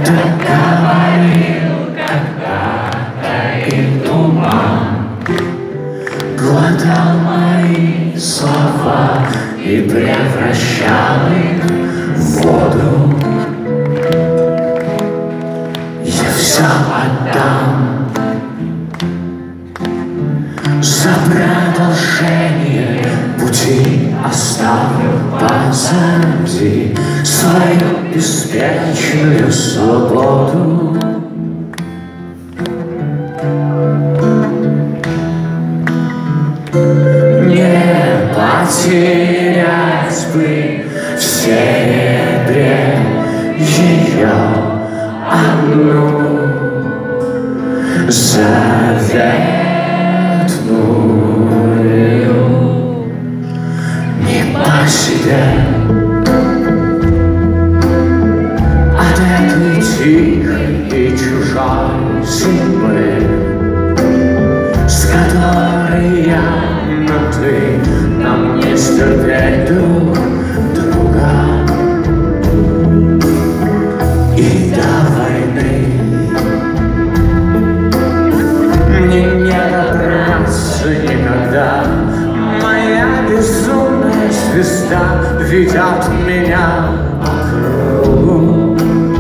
Это говорил когда-то и туман, глотал мои слова и превращал их в воду. Я все отдам за продолжение пути, оставлю позади свою беспечную свободу. Не потерять бы в серебре ее одну заветную, не по себе от этой тихой и чужой зимы, с которой я на ты, нам не стерпеть друг друга. И до войны мне не добраться никогда. Моя безумная звезда ведет меня по кругу.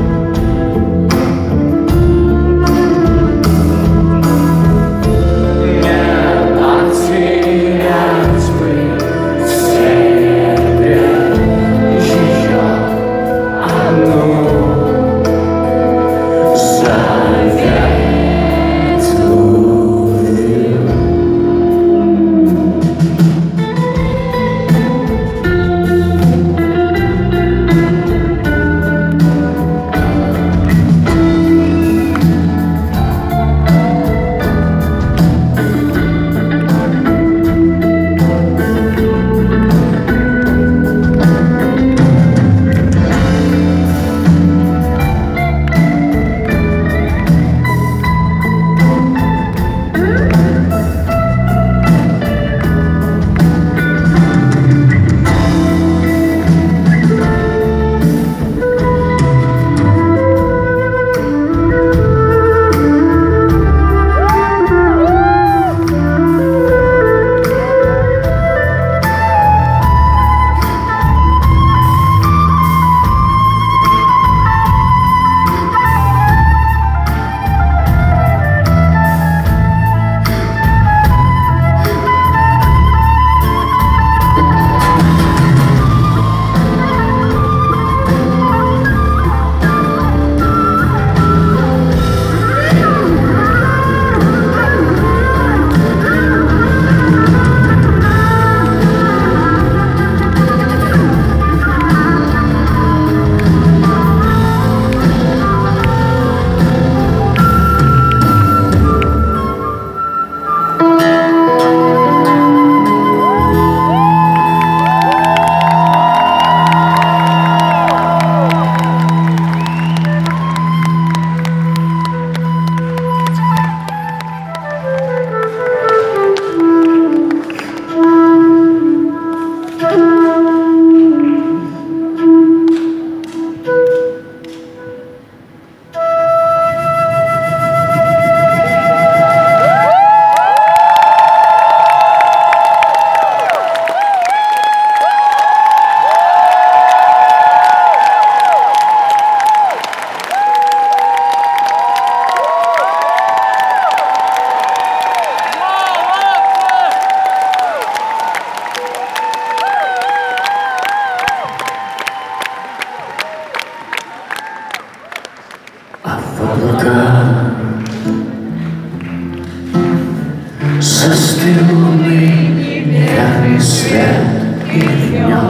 Застыл луны неверный свет, и в нем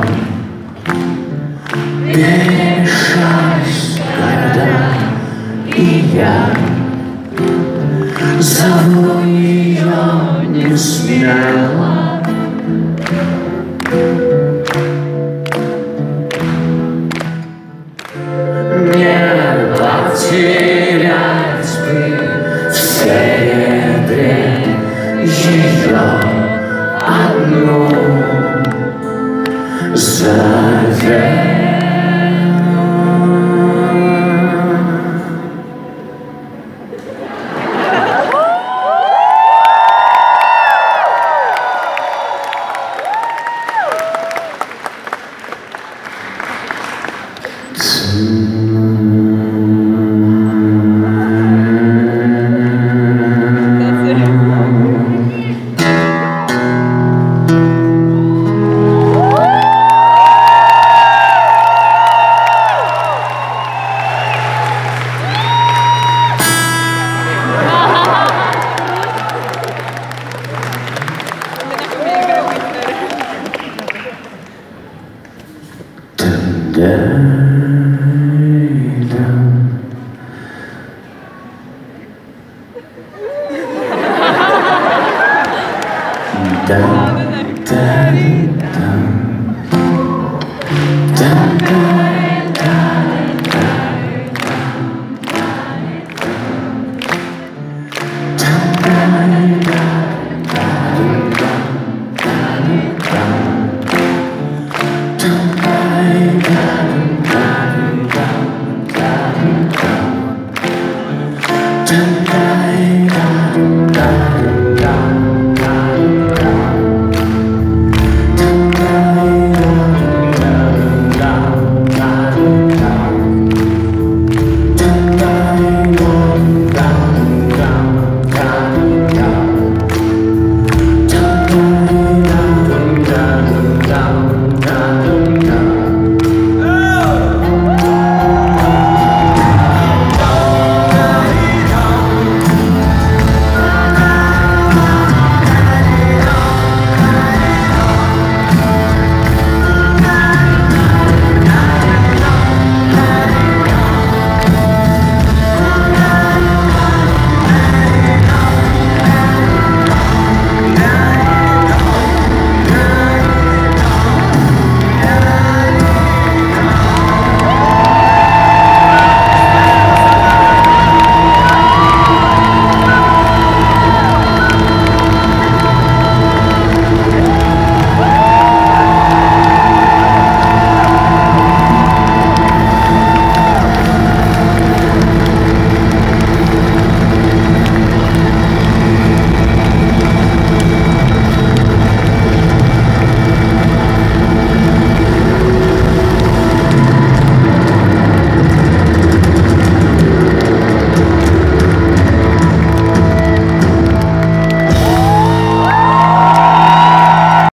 перемешались города, и я зову ее не смело. Не потерять бы в серебре ее одну заветную. down.